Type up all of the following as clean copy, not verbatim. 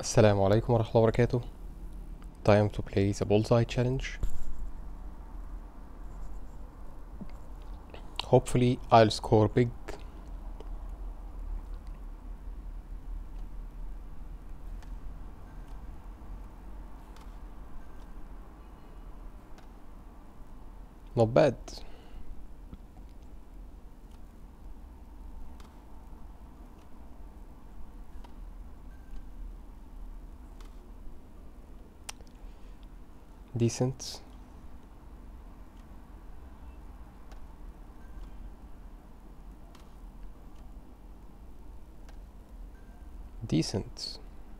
Assalamu alaikum wa rahmatullahi wa barakatuh. Time to play the Bullseye challenge. Hopefully I'll score big. Not bad. Decent. Decent.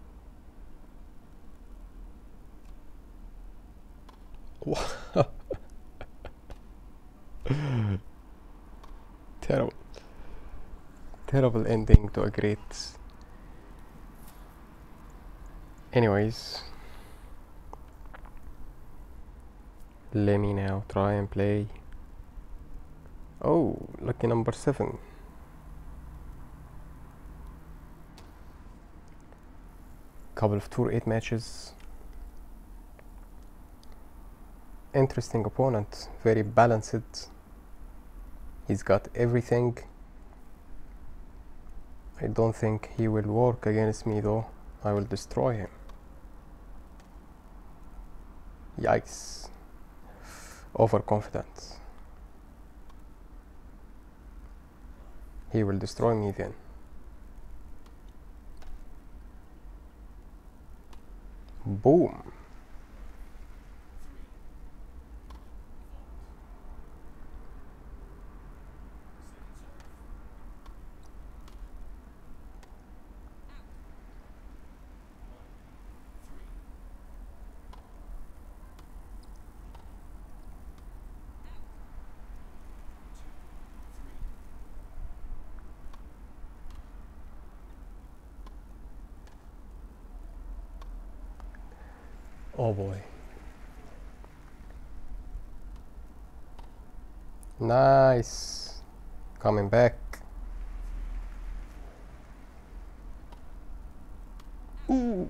Terrible. Terrible ending to a great. Anyways. Let me now try and play. Oh, lucky number 7. Couple of tour 8 matches. Interesting opponent, very balanced. He's got everything. I don't think he will work against me though. I will destroy him. Yikes. Overconfident. He will destroy me then. Boom. Oh boy. Nice. Coming back. Ooh.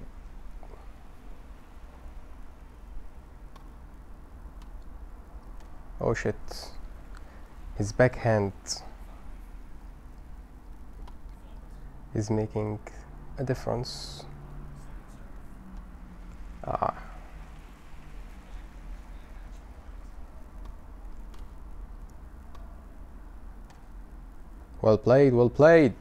Oh shit. His backhand is making a difference. Ah. Well played, well played.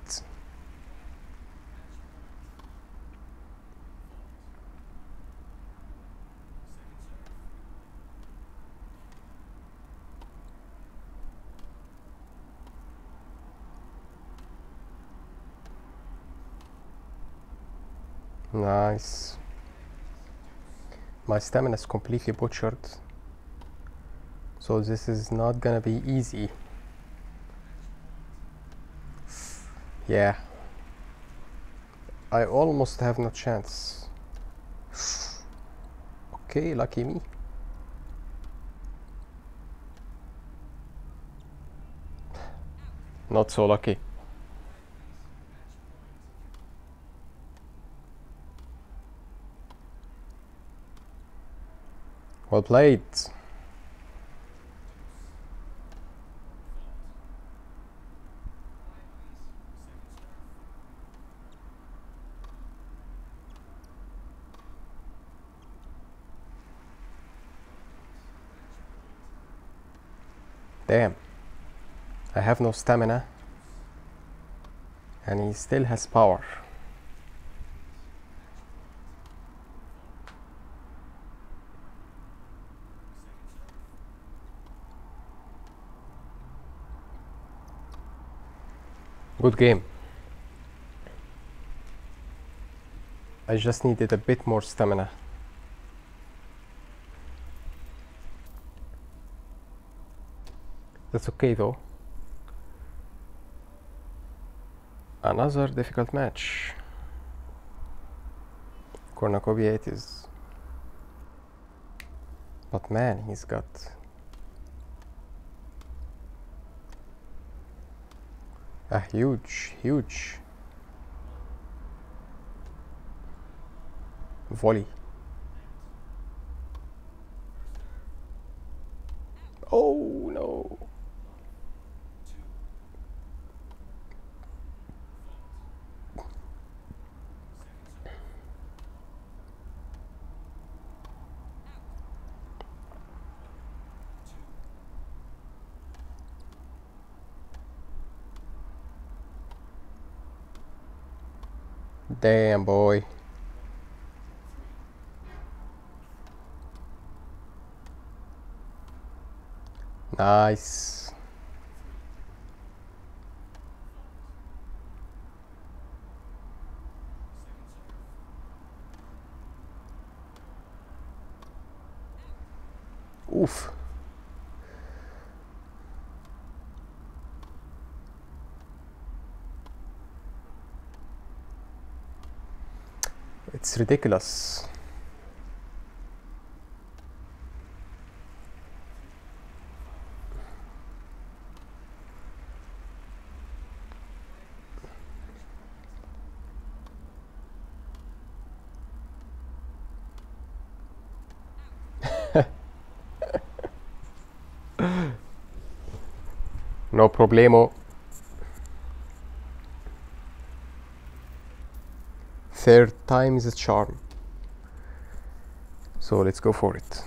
Nice. My stamina is completely butchered, so this is not gonna be easy. Yeah, I almost have no chance. Okay, lucky me. Not so lucky. Well played. Damn. I have no stamina. And he still has power. Good game. I just needed a bit more stamina. That's okay though. Another difficult match. Cornucopia it is. But man, he's got a huge Volley. Oh no. Damn, boy. Nice. Oof. It's ridiculous. No problemo. Third time is a charm. So let's go for it.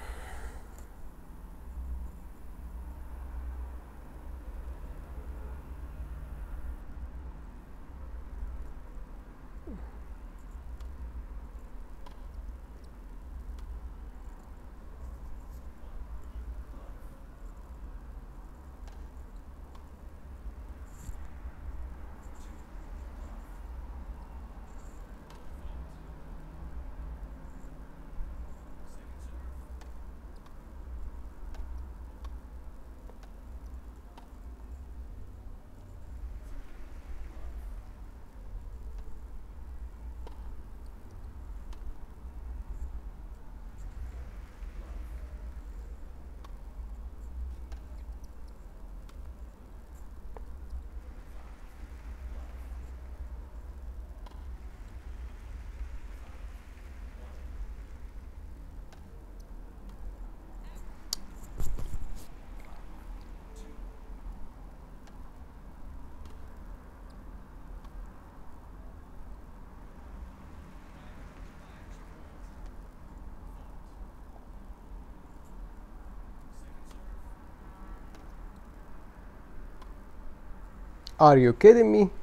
Are you kidding me?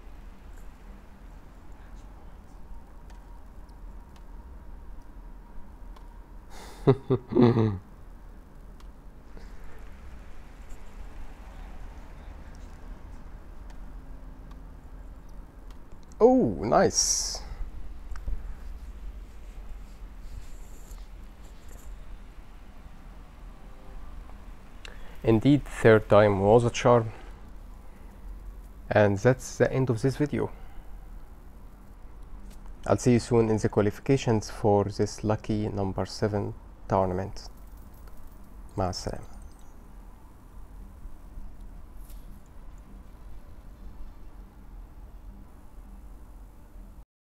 Oh, nice. Indeed, third time was a charm. And that's the end of this video. I'll see you soon in the qualifications for this lucky number 7 tournament. مع السلامة.